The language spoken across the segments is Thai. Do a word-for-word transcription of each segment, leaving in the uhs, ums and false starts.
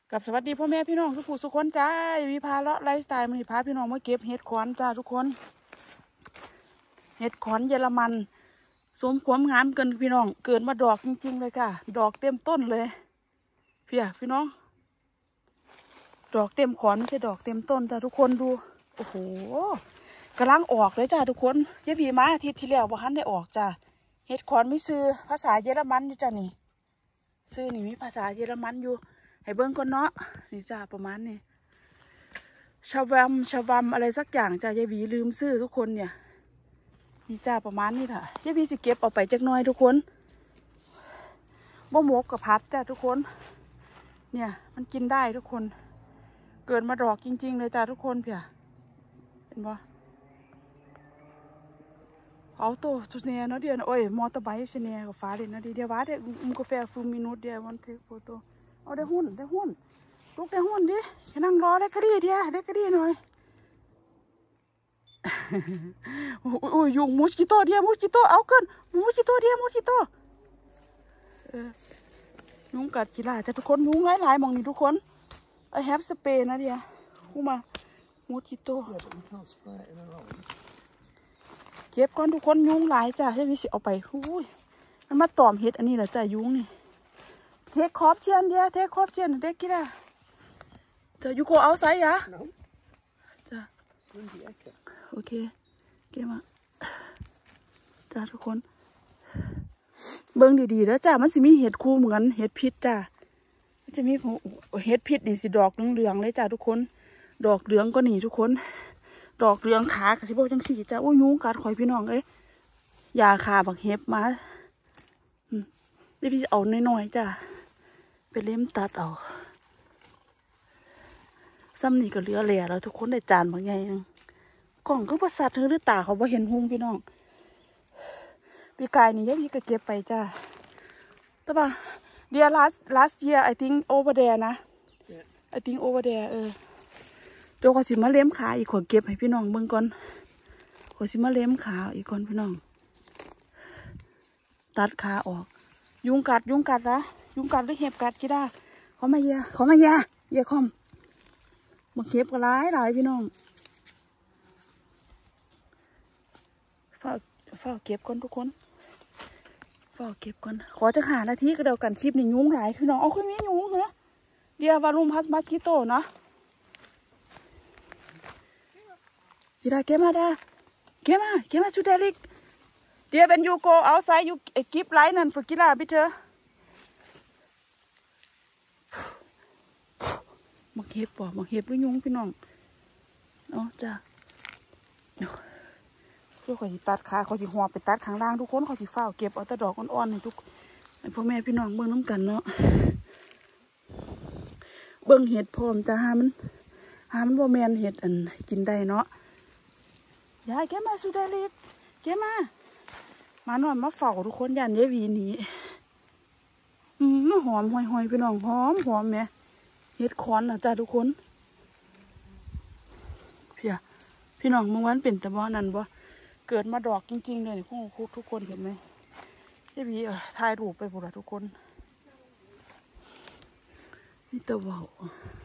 กับสวัสดีพ่อแม่พี่น้องทุกผู้ทุกคนจ้าวิพาเลาะไลฟ์สไตล์มันพาพี่น้องมาเก็บเห็ดขอนจ้าทุกคนเห็ดขอนเยอรมันสมความงามกันพี่น้องเกิดมาดอกจริงๆเลยค่ะดอกเต็มต้นเลยเพียพี่น้องดอกเต็มขอนไม่ใช่ดอกเต็มต้นจ้าทุกคนดูโอ้โหกำลังออกเลยจ้าทุกคนเยบีมาอาทิตย์ที่แล้วบ่ทันได้ออกจ้าเห็ดขอนไม่ซื้อภาษาเยอรมันอยู่จ้านี่ซื้อนี่มีภาษาเยอรมันอยู่ให้เบิ้งก่อนเนาะนี่จ้าประมาณนี้ชาวัมชาวัมอะไรสักอย่างจ้ายายวีลืมซื้อทุกคนเนี่ยนี่จ้าประมาณนี้ค่ะยายวีสิเก็บเอาไปจักหน่อยทุกคนบ่หมกกับพัดจ้าทุกคนเนี่ยมันกินได้ทุกคนเกิดมาดอกจริงๆเลยจ้าทุกคนเพียเห็นปะเอาโต้ชุดเนียเนาะเดียวโอ้ยมอเตอร์ไบค์ชุดเนียกับฟ้าเด่นนะดีเดียวว่าเด็กมุกาแฟฟูมินุสเดียววันเทคโฟโต้เอาได้หุ้นได้หุ้นลูกได้หุ้นดิแค่นั่งรอได้กระดีเดียวได้กระดีหน่อยโอ้ยยุงมูสกิโตเดียวมูสกิโตเอาขึ้นมูสกิโตเดียวมูสกิโตยุงกัดกีฬาจะทุกคนยุงหลายๆมองนี่ทุกคนไอแฮปสเปรย์นะเดียวคู่มามูสกิโตเก็บก่อนทุกคนยุงหลายจ้ะให้วิสิเอาไปอุ้ยมันมาตอมเห็ดอันนี้แหละจ้ะยุงนี่เทคคอปเชียนเดียวเทคคอปเชียนเด็กกีฬาจะยูโกเอาไซส์อะจ้ะโอเคเก็บมาจ้ะทุกคนเบิ้งดีๆแล้วจ้ะมันจะมีเห็ดคู่เหมือนเห็ดพิษจ้ะมันจะมีเห็ดพิษนี่สิดอกเหลืองๆเลยจ้ะทุกคนดอกเหลืองก็หนีทุกคนดอกเหลืองขากับที่พวกจังสีจ้ะโอ้ยยุงกัดข่อยพี่น้องเอ้ยยาขาบักเห็บมานี่พี่จะเอาน้อยๆจ้ะไปเล่มตัดเอาซ้ำนี่ก็เหลือแหล่แล้วทุกคนได้จานบางไงกล่องก็ประสาทหรือตาเขาบ่เห็นหุงพี่น้องปีกายนี่ยังพี่ก็เก็บไปจ้าแต่ว่าเดีย last last year I think over there นะ I think over there เออเดี๋ยวขอสิมาเลี้ยมขาอีกขอเก็บให้พี่น้องเบิ่งก่อนขอสิมาเลี้ยมขาอีกก่อนพี่น้องตัดขาออกยุงกัดยุงกัดนะยุงกัดหรือเห็บกัดกี่ได้เขามาเยอะเขามาเยอะเยอะคอมมาเก็บกันหลายหลายพี่น้องเฝ้าเฝ้าเก็บก่อนทุกคนเฝ้าเก็บก่อนขอจะหานาทีก็เดียวกันคลิปนี่ยุงหลายพี่น้องเอาขึ้นมียุงเหรอเดียววารุมพัสมัสกิโตเนาะกีฬาเก็บมาได้เก็บมาเก็บมาชุดเดลิกเดียวเป็นยูโกเอาไซยูกิฟไลน์นั่นฝึกกีฬาพี่เธอมาเก็บป่ะมาเก็บด้วยยุงพี่น้องเนาะจ้าเพื่อขอจิตัดขาขอจิหัวไปตัดข้างล่างทุกคนขอจิฝ้าเก็บเอาแต่ดอกอ่อนๆให้ทุกพ่อแม่พี่น้องเบิ่งน้ำกันเนาะเบิ่งเห็ดพร้อมจ้าหามันหามันบ่แมนเห็ดอันกินได้เนาะยายแกมาสุดาลิกแกมามาหน่อยมาเฝ้าทุกคนยันเยวีนี้อืมหอมหอยๆพี่น้องหอมหอมแม่เห็ดคอนนะจ้าทุกคนพี่อะพี่น้องเมื่อวานเป็นแต่บ่นั่นบ่เกิดมาดอกจริงๆเลยพวกคุกทุกคนเห็นไหมเยวีเออถ่ายรูปไปหมดละทุกคนนี่ตะว่าว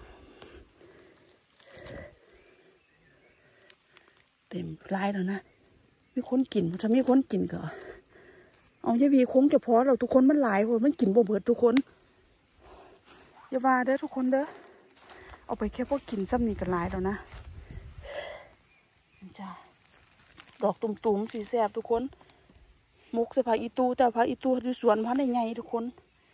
เต็มลายแล้วนะมีคนกินถ้ามีคนกินก็เอาเยวีคงจะพอเราทุกคนมันหลายคนมันกินบ่เบิดทุกคนอย่าว่าเด้อทุกคนเด้อเอาไปแค่พวกกินซ้ำนี่กันหลายแล้วนะจ้าดอกตุ่มๆสีแสบทุกคนมุกใส่ผักอีตูแต่ผักอีตูอยู่สวนพันในไงทุกคน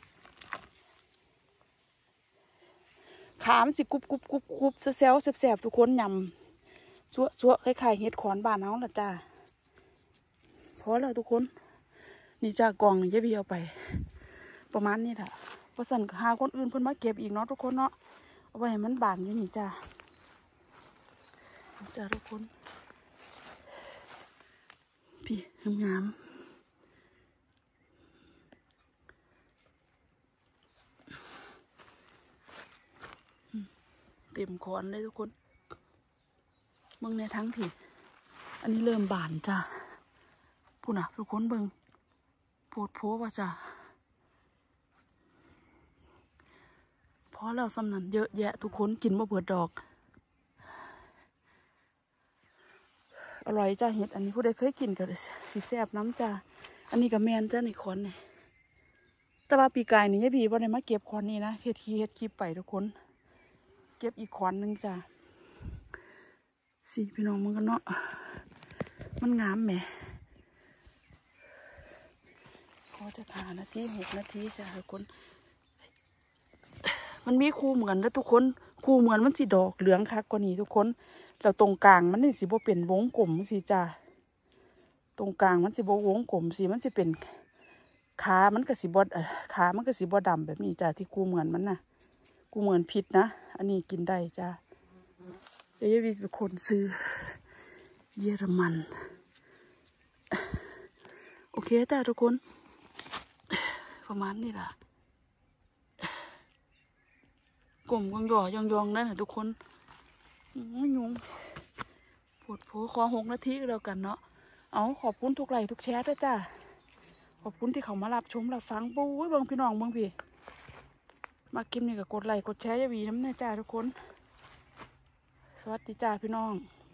ขามันสิกรุบกรุบกรุบกรุบเซลล์แสบๆทุกคนยำซัวซัวคล้ายๆเห็ดขอนบ้านเฮาล่ะจ้าพอแล้วทุกคนนี่จ้ากองนี่จะวีเอาไปประมาณนี้แหละประสันหาคนอื่นเพิ่นมาเก็บอีกเนาะทุกคนเนาะเอาไว้ให้มันบานอยู่นี่จ้าจ้าทุกคนพี่งามเต็มคอนเลยทุกคนเบิ่งในทั้งที่อันนี้เริ่มบานจ้าพูดนะทุกคนเบิ่งโพดโพว่าจ้าพพอแล้วสำนันเยอะแยะทุกคนกินบ่เบิดดอกอร่อยจ้าเห็ดอันนี้ผู้ใดเคยกินก็สิแซ่บน้ำจ้าอันนี้ก็แมนจ้าในคอนนี่แต่ว่าปีกายนี่ยายบีบ่ได้มาเก็บคอนนี้นะเฮ็ดเฮ็ดคลิปไปทุกคนเก็บอีกคอนหนึ่งจ้าสิพี่น้องมึงกันเนาะมันงามแหมพอจะหานาทีหกนาทีจ้าทุกคนมันมีคู่เหมือนแล้วทุกคนคู่เหมือนมันสีดอกเหลืองคักกว่านี้ทุกคนแล้วตรงกลางมันนี่สิบ่เป็นวงกลมสิจ้าตรงกลางมันสิบ่วงกลมสิมันสิเป็นขามันก็สิบ่ขามันก็สิบ่ดำแบบนี้จ้าที่คู่เหมือนมันน่ะคู่เหมือนพิษนะอันนี้กินได้จ้าเดี๋ยวยายวีเป็นคนซื้อเยอรมันโอเคจ้าทุกคนประมาณนี้ล่ะกลมยองยองยองนั่นแหละทุกคนยุงปวดโผคอหกนาทีก็แล้วกันเนาะเอาขอบคุณทุกไลค์ทุกแชร์ด้วยจ้าขอบคุณที่เขามารับชมรับฟังปุ้ยบางพี่น้องบางพี่มาคลิปนี้ก็กดไลค์กดแชร์ยาวีน้ำแน่จ้าทุกคนสวัสดีจ้าพี่น้อง